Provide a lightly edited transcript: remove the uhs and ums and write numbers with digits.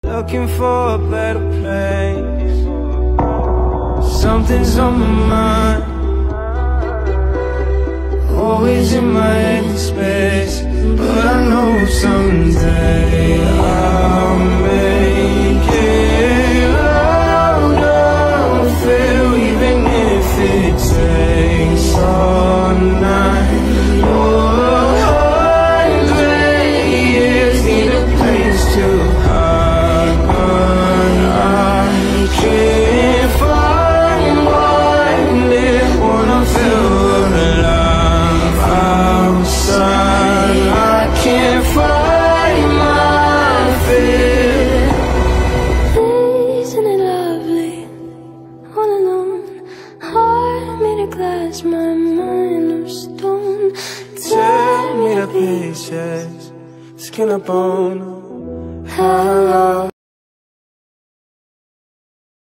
looking for a better place. Something's on my mind, always in my empty space. But I know someday I'll make it louder, feel, even if it takes all night. My mind of stone, tear me to pieces, skin and bone.